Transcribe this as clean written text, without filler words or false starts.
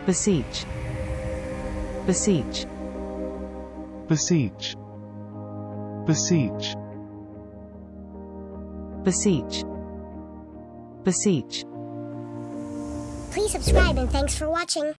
beseech, beseech, beseech, beseech, beseech, beseech. Please subscribe and thanks for watching.